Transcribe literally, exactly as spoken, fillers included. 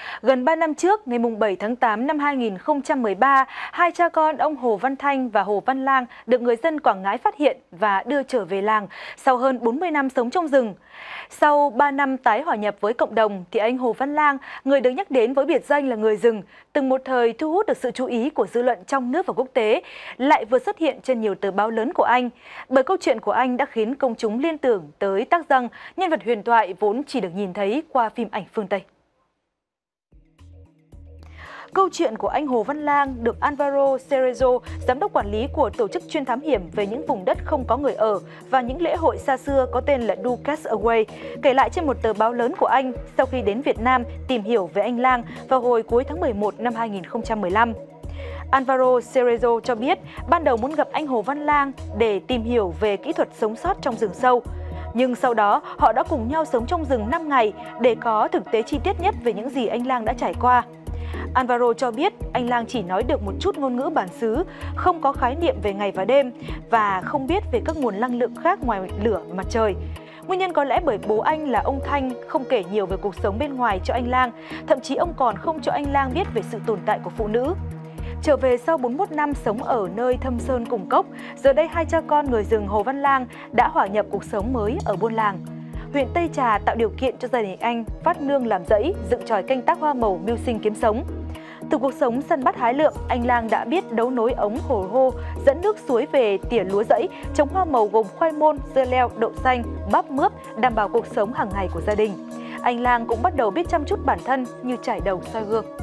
Gần ba năm trước, ngày bảy tháng tám năm hai nghìn không trăm mười ba, hai cha con ông Hồ Văn Thanh và Hồ Văn Lang được người dân Quảng Ngãi phát hiện và đưa trở về làng sau hơn bốn mươi năm sống trong rừng. Sau ba năm tái hòa nhập với cộng đồng, thì anh Hồ Văn Lang, người được nhắc đến với biệt danh là người rừng, từng một thời thu hút được sự chú ý của dư luận trong nước và quốc tế, lại vừa xuất hiện trên nhiều tờ báo lớn của Anh. Bởi câu chuyện của anh đã khiến công chúng liên tưởng tới tác Giang, nhân vật huyền thoại vốn chỉ được nhìn thấy qua phim ảnh phương Tây. Câu chuyện của anh Hồ Văn Lang được Álvaro Cerezo, giám đốc quản lý của tổ chức chuyên thám hiểm về những vùng đất không có người ở và những lễ hội xa xưa có tên là Do Castaway, kể lại trên một tờ báo lớn của Anh sau khi đến Việt Nam tìm hiểu về anh Lang vào hồi cuối tháng mười một năm hai nghìn không trăm mười lăm. Álvaro Cerezo cho biết ban đầu muốn gặp anh Hồ Văn Lang để tìm hiểu về kỹ thuật sống sót trong rừng sâu. Nhưng sau đó, họ đã cùng nhau sống trong rừng năm ngày để có thực tế chi tiết nhất về những gì anh Lang đã trải qua. Álvaro cho biết anh Lang chỉ nói được một chút ngôn ngữ bản xứ, không có khái niệm về ngày và đêm và không biết về các nguồn năng lượng khác ngoài lửa và mặt trời. Nguyên nhân có lẽ bởi bố anh là ông Thanh không kể nhiều về cuộc sống bên ngoài cho anh Lang, thậm chí ông còn không cho anh Lang biết về sự tồn tại của phụ nữ. Trở về sau bốn mươi mốt năm sống ở nơi thâm sơn cùng cốc, giờ đây hai cha con người rừng Hồ Văn Lang đã hòa nhập cuộc sống mới ở buôn làng. Huyện Tây Trà tạo điều kiện cho gia đình anh phát nương làm rẫy, dựng chòi canh tác hoa màu mưu sinh kiếm sống. Từ cuộc sống săn bắt hái lượm, anh Lang đã biết đấu nối ống hồ hô, dẫn nước suối về tỉa lúa rẫy, trồng hoa màu gồm khoai môn, dưa leo, đậu xanh, bắp mướp, đảm bảo cuộc sống hàng ngày của gia đình. Anh Lang cũng bắt đầu biết chăm chút bản thân như trải đầu soi gương.